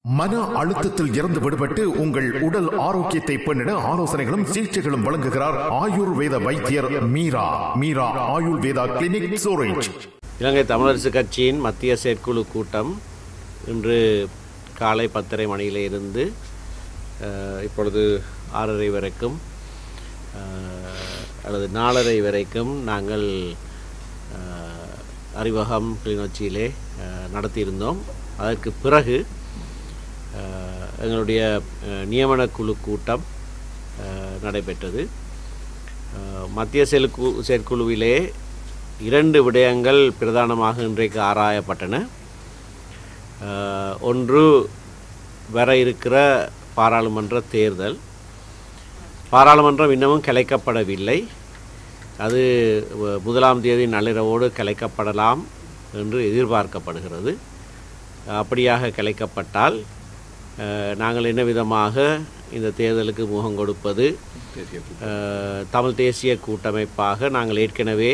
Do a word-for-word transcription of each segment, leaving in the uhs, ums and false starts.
மன அழுத்தத்தில் இருந்து விடுபட்டு உங்கள் உடல் ஆரோக்கியத்தை பெண்ணிட ஆலோசனைகளும் சிகிச்சைகளும் வழங்குகிறார் ஆயுர்வேத வைத்தியர் மீரா. மீரா ஆயுர்வேதா கிளினிக், சூரஜ். இலங்கை தமிழரசு கட்சியின் மத்திய செயற்குழு கூட்டம் இன்று காலை பத்தரை மணியிலே இருந்து இப்பொழுது ஆறரை வரைக்கும் அல்லது நாலரை வரைக்கும் நாங்கள் அறிவகம் கிளிநொச்சியிலே நடத்தியிருந்தோம். அதற்கு பிறகு எங்களுடைய நியமன குழு கூட்டம் நடைபெற்றது. மத்திய செயற்கு செயற்குழுவிலே இரண்டு விடயங்கள் பிரதானமாக இன்றைக்கு ஆராயப்பட்டன. ஒன்று, வர இருக்கிற பாராளுமன்ற தேர்தல். பாராளுமன்றம் இன்னமும் கலைக்கப்படவில்லை. அது முதலாம் தேதி நள்ளிரவோடு கலைக்கப்படலாம் என்று எதிர்பார்க்கப்படுகிறது. அப்படியாக கலைக்கப்பட்டால் நாங்கள் என்ன விதமாக இந்த தேர்தலுக்கு முகம் கொடுப்பது? தமிழ் தேசிய கூட்டமைப்பாக நாங்கள் ஏற்கனவே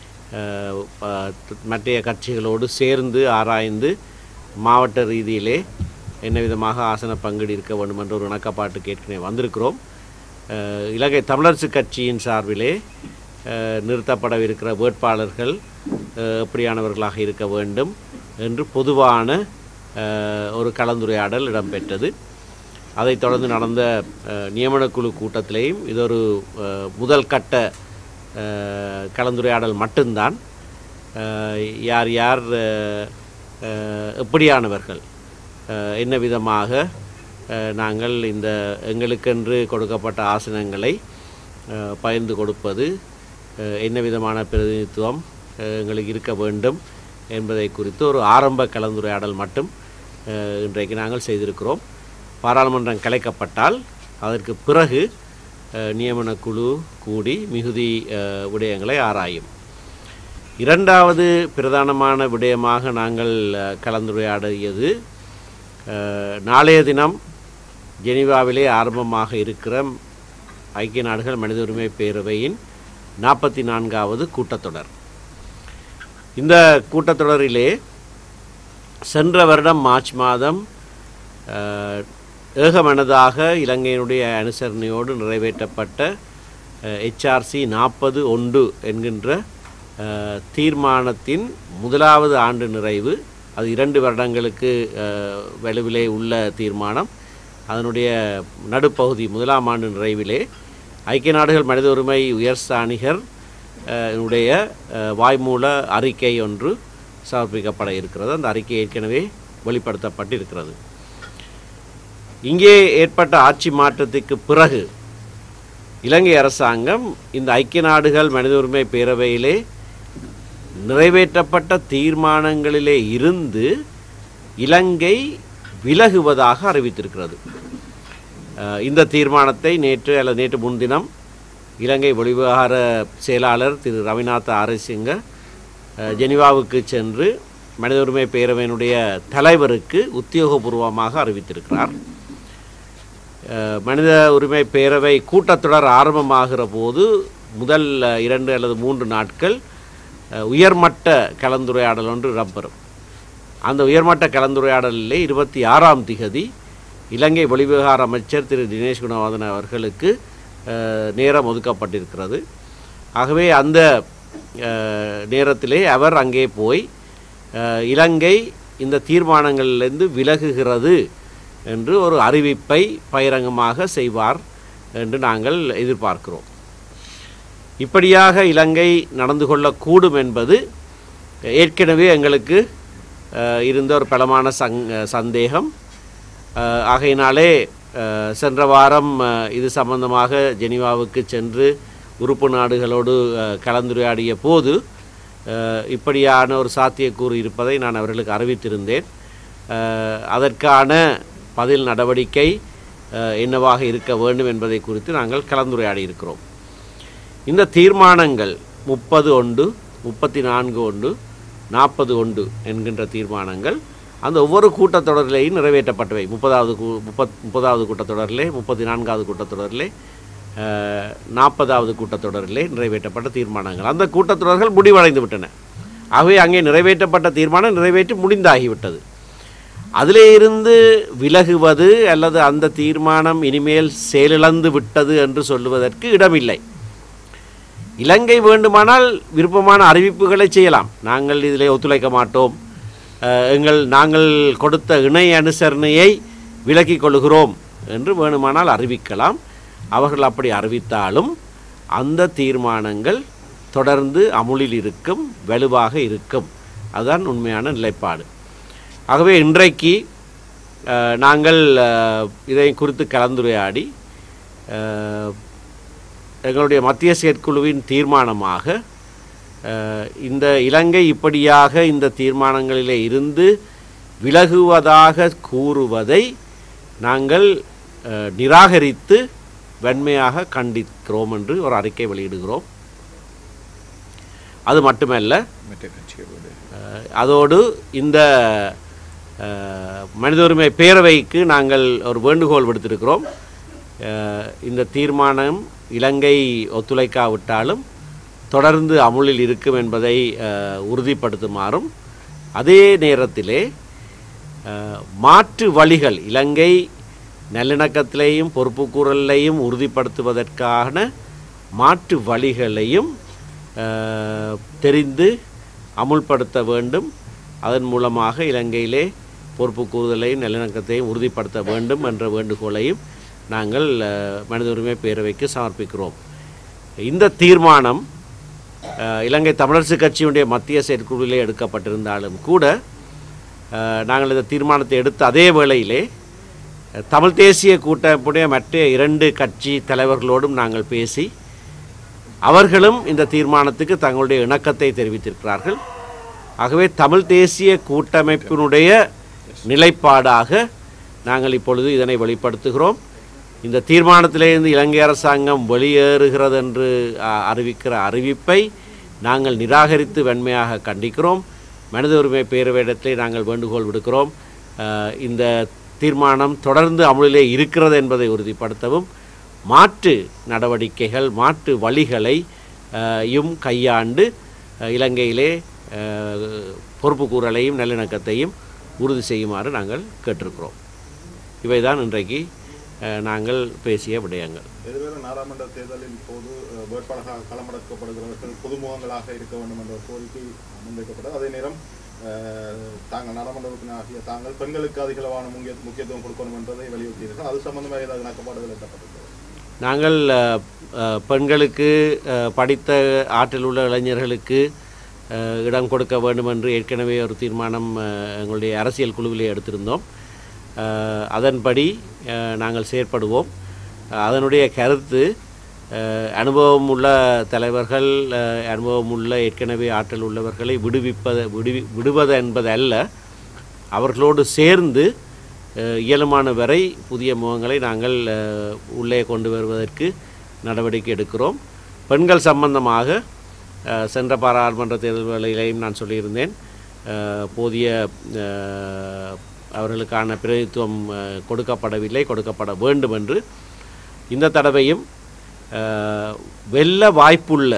மற்ற கட்சிகளோடு சேர்ந்து ஆராய்ந்து மாவட்ட ரீதியிலே என்ன விதமாக ஆசன பங்கீடு இருக்க வேண்டும் என்ற ஒரு இணக்கப்பாட்டுக்கு ஏற்கனவே வந்திருக்கிறோம். இலங்கை தமிழரசு கட்சியின் சார்பிலே நிறுத்தப்படவிருக்கிற வேட்பாளர்கள் எப்படியானவர்களாக இருக்க வேண்டும் என்று பொதுவான ஒரு கலந்துரையாடல் இடம்பெற்றது. அதைத் தொடர்ந்து நடந்த நியமனக்குழு கூட்டத்திலேயும் இது ஒரு முதல் கட்ட கலந்துரையாடல் மட்டும்தான். யார் யார் எப்படியானவர்கள், என்ன விதமாக நாங்கள் இந்த எங்களுக்கென்று கொடுக்கப்பட்ட ஆசனங்களை பகிர்ந்து கொடுப்பது, என்ன விதமான பிரதிநிதித்துவம் எங்களுக்கு இருக்க வேண்டும் என்பதை குறித்து ஒரு ஆரம்ப கலந்துரையாடல் மட்டும் இன்றைக்கு நாங்கள் செய்திருக்கிறோம். பாராளுமன்றம் கலைக்கப்பட்டால் அதற்கு பிறகு நியமன குழு கூடி மிகுதி விடயங்களை ஆராயும். இரண்டாவது பிரதானமான விடயமாக நாங்கள் கலந்துரையாடியது, நாளைய தினம் ஜெனீவாவிலே ஆரம்பமாக இருக்கிற ஐக்கிய நாடுகள் மனித உரிமை பேரவையின் நாற்பத்தி நான்காவது கூட்டத்தொடர். இந்த கூட்டத்தொடரிலே சென்ற வருடம் மார்ச் மாதம் ஏகமனதாக இலங்கையினுடைய அனுசரணையோடு நிறைவேற்றப்பட்ட ஹெச்ஆர்சி நாற்பது ஒன்று என்கின்ற தீர்மானத்தின் முதலாவது ஆண்டு நிறைவு. அது இரண்டு வருடங்களுக்கு வலுவிலே உள்ள தீர்மானம். அதனுடைய நடுப்பகுதி முதலாம் ஆண்டு நிறைவிலே ஐக்கிய நாடுகள் மனித உரிமை உயர்ஸ்தானிகர் உடைய வாய்மூல அறிக்கை ஒன்று சமர்ப்பிக்கப்பட இருக்கிறது. அந்த அறிக்கை ஏற்கனவே வெளிப்படுத்தப்பட்டிருக்கிறது. இங்கே ஏற்பட்ட ஆட்சி மாற்றத்துக்கு பிறகு இலங்கை அரசாங்கம் இந்த ஐக்கிய நாடுகள் மனித உரிமை பேரவையிலே நிறைவேற்றப்பட்ட தீர்மானங்களிலே இருந்து இலங்கை விலகுவதாக அறிவித்திருக்கிறது. இந்த தீர்மானத்தை நேற்று அல்லது நேற்று முன்தினம் இலங்கை வெளிவிவகார செயலாளர் திரு ரவிநாத் ஆரசிங்க ஜெனீவாவுக்கு சென்று மனித உரிமை பேரவையினுடைய தலைவருக்கு உத்தியோகபூர்வமாக அறிவித்திருக்கிறார். மனித உரிமை பேரவை கூட்டத்தொடர் ஆரம்பமாகிற போது முதல் இரண்டு அல்லது மூன்று நாட்கள் உயர்மட்ட கலந்துரையாடல் ஒன்று இடம்பெறும். அந்த உயர்மட்ட கலந்துரையாடலிலே இருபத்தி ஆறாம் திகதி இலங்கை வெளிவிவகார அமைச்சர் திரு தினேஷ் குணவர்தன அவர்களுக்கு நேரம் ஒதுக்கப்பட்டிருக்கிறது. ஆகவே அந்த நேரத்திலே அவர் அங்கே போய் இலங்கை இந்த தீர்மானங்களிலிருந்து விலகுகிறது என்று ஒரு அறிவிப்பை பகிரங்கமாக செய்வார் என்று நாங்கள் எதிர்பார்க்கிறோம். இப்படியாக இலங்கை நடந்து கொள்ளக்கூடும் என்பது ஏற்கனவே எங்களுக்கு இருந்த ஒரு பலமான சங் சந்தேகம். ஆகையினாலே சென்ற வாரம் இது சம்பந்தமாக ஜெனீவாவுக்கு சென்று உறுப்பு நாடுகளோடு கலந்துரையாடிய போது இப்படியான ஒரு சாத்தியக்கூறு இருப்பதை நான் அவர்களுக்கு அறிவித்திருந்தேன். அதற்கான பதில் நடவடிக்கை என்னவாக இருக்க வேண்டும் என்பதை குறித்து நாங்கள் கலந்துரையாடி இருக்கிறோம். இந்த தீர்மானங்கள் முப்பது ஒன்று, முப்பத்தி நான்கு ஒன்று, நாற்பது ஒன்று என்கின்ற தீர்மானங்கள் அந்த ஒவ்வொரு கூட்டத்தொடரிலேயும் நிறைவேற்றப்பட்டவை. முப்பதாவது கூ முப்பத் முப்பதாவது கூட்டத்தொடரிலே, முப்பத்தி நான்காவது கூட்டத்தொடரிலே, நாற்பதாவது கூட்டத்தொடரிலே நிறைவேற்றப்பட்ட தீர்மானங்கள். அந்த கூட்டத்தொடர்கள் முடிவடைந்து விட்டன. ஆகவே அங்கே நிறைவேற்றப்பட்ட தீர்மானம் நிறைவேற்றி முடிந்தாகிவிட்டது. அதிலே இருந்து விலகுவது அல்லது அந்த தீர்மானம் இனிமேல் செயலிழந்து விட்டது என்று சொல்லுவதற்கு இடமில்லை. இலங்கை வேண்டுமானால் விருப்பமான அறிவிப்புகளை செய்யலாம். நாங்கள் இதில் ஒத்துழைக்க மாட்டோம், எங்கள் நாங்கள் கொடுத்த இணை அனுசரணையை விலக்கிக் கொள்கிறோம் என்று வேணுமானால் அறிவிக்கலாம். அவர்கள் அப்படி அறிவித்தாலும் அந்த தீர்மானங்கள் தொடர்ந்து அமுலில் இருக்கும், வலுவாக இருக்கும். அதுதான் உண்மையான நிலைப்பாடு. ஆகவே இன்றைக்கு நாங்கள் இதை குறித்து கலந்துரையாடி எங்களுடைய மத்திய செயற்குழுவின் தீர்மானமாக இந்த இலங்கை இப்படியாக இந்த தீர்மானங்களிலே இருந்து விலகுவதாக கூறுவதை நாங்கள் நிராகரித்து வன்மையாக கண்டிக்கிறோம் என்று ஒரு அறிக்கை வெளியிடுகிறோம். அது மட்டுமல்ல, அதோடு இந்த மனித உரிமை பேரவைக்கு நாங்கள் ஒரு வேண்டுகோள் விடுத்திருக்கிறோம். இந்த தீர்மானம் இலங்கை ஒத்துழைக்காவிட்டாலும் தொடர்ந்து அமுலில் இருக்கும் என்பதை உறுதிப்படுத்துமாறும், அதே நேரத்திலே மாற்று வழிகள் இலங்கை நல்லிணக்கத்திலேயும் பொறுப்புக்கூறலையும் உறுதிப்படுத்துவதற்கான மாற்று வழிகளையும் தெரிந்து அமுல்படுத்த வேண்டும். அதன் மூலமாக இலங்கையிலே பொறுப்பு கூறுதலையும் நல்லிணக்கத்தையும் உறுதிப்படுத்த வேண்டும் என்ற வேண்டுகோளையும் நாங்கள் மனித உரிமை பேரவைக்கு சமர்ப்பிக்கிறோம். இந்த தீர்மானம் இலங்கை தமிழரசு கட்சியுடைய மத்திய செயற்குழுவிலே எடுக்கப்பட்டிருந்தாலும் கூட நாங்கள் இந்த தீர்மானத்தை எடுத்த அதே வேளையிலே தமிழ் தேசிய கூட்டமைப்புடைய மற்ற இரண்டு கட்சி தலைவர்களோடும் நாங்கள் பேசி அவர்களும் இந்த தீர்மானத்துக்கு தங்களுடைய இணக்கத்தை தெரிவித்திருக்கிறார்கள். ஆகவே தமிழ் தேசிய கூட்டமைப்பினுடைய நிலைப்பாடாக நாங்கள் இப்பொழுது இதனை வெளிப்படுத்துகிறோம். இந்த தீர்மானத்திலிருந்து இலங்கை அரசாங்கம் வெளியேறுகிறது என்று அறிவிக்கிற அறிவிப்பை நாங்கள் நிராகரித்து வன்மையாக கண்டிக்கிறோம். மனித உரிமை பேரவையிடத்திலே நாங்கள் வேண்டுகோள் விடுக்கிறோம். இந்த தீர்மானம் தொடர்ந்து அமுலிலே இருக்கிறது என்பதை உறுதிப்படுத்தவும், மாற்று நடவடிக்கைகள் மாற்று வழிகளை யும் கையாண்டு இலங்கையிலே பொறுப்பு கூறலையும் நல்லிணக்கத்தையும் உறுதி செய்யுமாறு நாங்கள் கேட்டிருக்கிறோம். இவைதான் இன்றைக்கு நாங்கள் பேசிய விடயங்கள். எதிர்வரும் நாடாளுமன்ற தேர்தலின் போது வேட்பாளர்களாக களமிறக்கப்படுகிறவர்கள் பொதுமுகங்களாக இருக்க வேண்டும் என்ற கோரிக்கை முன்வைக்கப்பட்டது. அதே நேரம் தாங்கள் நாடாளுமன்ற உறுப்பினராகிய தாங்கள் பெண்களுக்கு அதிகளவான முக்கிய முக்கியத்துவம் கொடுக்கணும் என்பதை வலியுறுத்தியிருக்கிறார்கள். அது சம்பந்தமாக ஏதாவது இணக்கப்பாடுகள் எட்டப்பட்டிருக்கிறது? நாங்கள் பெண்களுக்கு படித்த ஆற்றல் உள்ள இளைஞர்களுக்கு இடம் கொடுக்க வேண்டும் என்று ஏற்கனவே ஒரு தீர்மானம் எங்களுடைய அரசியல் குழுவிலே எடுத்திருந்தோம். அதன்படி நாங்கள் செயற்படுவோம். அதனுடைய கருத்து அனுபவம் உள்ள தலைவர்கள், அனுபவம் உள்ள ஏற்கனவே ஆற்றல் உள்ளவர்களை விடுவிப்பது விடுவி விடுவது என்பது அல்ல, அவர்களோடு சேர்ந்து இயலுமான வரை புதிய முகங்களை நாங்கள் உள்ளே கொண்டு வருவதற்கு நடவடிக்கை எடுக்கிறோம். பெண்கள் சம்பந்தமாக சென்ற பாராளுமன்ற தேர்தல் வேளையிலேயும் நான் சொல்லியிருந்தேன், போதிய அவர்களுக்கான பிரதித்துவம் கொடுக்கப்படவில்லை, கொடுக்கப்பட வேண்டும் என்று. இந்த தடவையும் வெல்ல வாய்ப்புள்ள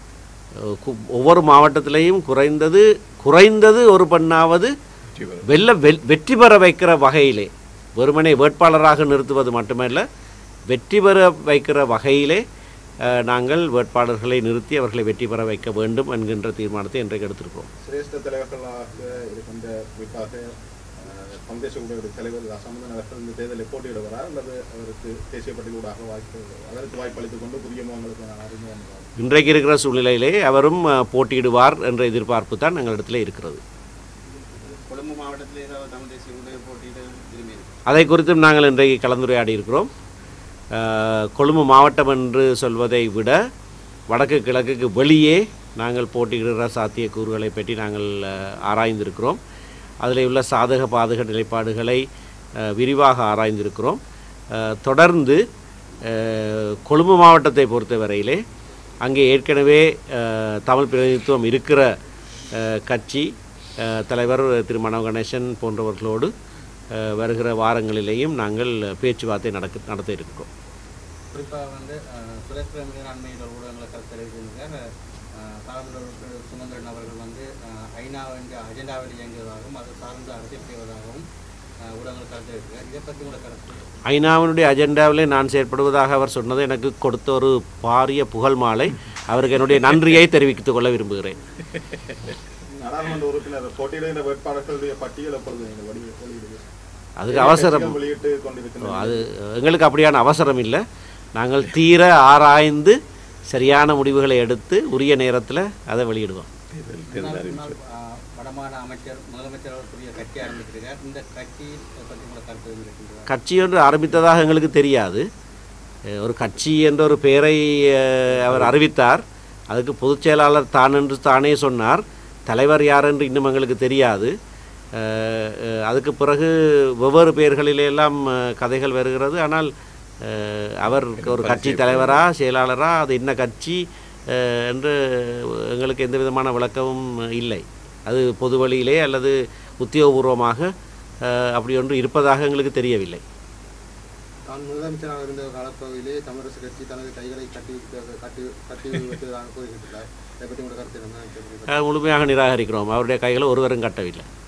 ஒவ்வொரு மாவட்டத்திலேயும் குறைந்தது குறைந்தது ஒரு பெண்ணாவது வெல்ல வெற்றி பெற வைக்கிற வகையிலே, வெறுமனே வேட்பாளராக நிறுத்துவது மட்டுமல்ல, வெற்றி பெற வைக்கிற வகையிலே நாங்கள் வேட்பாளர்களை நிறுத்தி அவர்களை வெற்றி பெற வைக்க வேண்டும் என்கின்ற தீர்மானத்தை இன்றைக்கு எடுத்திருக்கிறோம். சிரேஷ்ட தலைவர்களாக இருக்கின்ற குறிப்பாக காங்கிரஸ் தலைவர் சம்பந்தன் அவர்கள் இந்த தேர்தலில் போட்டியிடுவார் அல்லது அவருக்கு தேசிய பட்டியலூடாக வாய்ப்பு அதற்கு வாய்ப்பு அளித்துக் கொண்டு புதிய முகங்களுக்கு அறிமுகம்? இன்றைக்கு இருக்கிற சூழ்நிலையிலே அவரும் போட்டியிடுவார் என்ற எதிர்பார்ப்பு தான் எங்களிடத்தில் இருக்கிறது. கொழும்பு மாவட்டத்தில் ஏதாவது தமிழ் தேசிய போட்டியிட விரும்பி அதை குறித்தும் நாங்கள் இன்றைக்கு கலந்துரையாடி இருக்கிறோம். கொழும்பு மாவட்டம் என்று சொல்வதை விட வடக்கு கிழக்குக்கு வெளியே நாங்கள் போட்டியிடுகிற சாத்தியக்கூறுகளை பற்றி நாங்கள் ஆராய்ந்திருக்கிறோம். அதில் உள்ள சாதக பாதக நிலைப்பாடுகளை விரிவாக ஆராய்ந்திருக்கிறோம். தொடர்ந்து கொழும்பு மாவட்டத்தை பொறுத்தவரையிலே அங்கே ஏற்கனவே தமிழ் பிரதிநிதித்துவம் இருக்கிற கட்சி தலைவர் திரு மனோ கணேசன் போன்றவர்களோடு வருகிற வாரங்களிலேயும் நாங்கள் பேச்சுவார்த்தை நடக்க நடத்த இருக்கிறோம். குறிப்பாக வந்து சுரேஷ் பிரேமலர் அண்மையில் ஊடகங்களை கருத்தறிவித்திருக்கார். பாராளுமன்ற சுமந்திரன் அவர்கள் வந்து ஐநா என்ற அஜெண்டாவில் இயங்குவதாகவும் அது சார்ந்து அரசியல் செய்வதாகவும் ஊடகங்கள் கருத்து இருக்கிறார். இதை பற்றி உங்களோட கருத்து? ஐநாவினுடைய அஜெண்டாவிலே நான் செயற்படுவதாக அவர் சொன்னது எனக்கு கொடுத்த ஒரு பாரிய புகழ் மாலை. அவருக்கு என்னுடைய நன்றியை தெரிவித்துக் கொள்ள விரும்புகிறேன். நாடாளுமன்ற உறுப்பினர் போட்டியிடுகின்ற வேட்பாளர்களுடைய பட்டியல் எப்பொழுது நீங்கள் வெளியிடுவீர்கள்? அதுக்கு அவசரம் வெளியிட்டு கொண்டிருக்கிறோம். அது எங்களுக்கு அப்படியான அவசரம் இல்லை. நாங்கள் தீர ஆராய்ந்து சரியான முடிவுகளை எடுத்து உரிய நேரத்தில் அதை வெளியிடுவோம். வடமாநில அமைச்சர் முதலமைச்சர் அவர்களுடைய கட்சி ஆரம்பித்திருக்கார். இந்த கட்சி பற்றி உங்களோட கருத்து இருக்கின்றார்? கட்சி ஒன்று ஆரம்பித்ததாக எங்களுக்கு தெரியாது. ஒரு கட்சி என்ற ஒரு பெயரை அவர் அறிவித்தார். அதுக்கு பொதுச் செயலாளர் தான் என்று தானே சொன்னார். தலைவர் யார் என்று இன்னும் எங்களுக்கு தெரியாது. அதுக்கு பிறகு வெவ்வேறு பெயர்களிலெல்லாம் கதைகள் வருகிறது. ஆனால் அவர் ஒரு கட்சி தலைவரா செயலாளரா அது என்ன கட்சி என்று எங்களுக்கு எந்த விதமான விளக்கமும் இல்லை. அது பொது வழியிலே அல்லது உத்தியோகபூர்வமாக அப்படி ஒன்று இருப்பதாக எங்களுக்கு தெரியவில்லை. தான் முதலமைச்சராக இருந்த காலப்பகுதியிலே தமிழரசு கட்சி தனது கைகளை கட்டி கட்டி கட்டி வைத்ததாக கூறுகின்றார். இதை பற்றி உங்களோட கருத்து என்ன? முழுமையாக நிராகரிக்கிறோம். அவருடைய கைகளை ஒருவரும் கட்டவில்லை.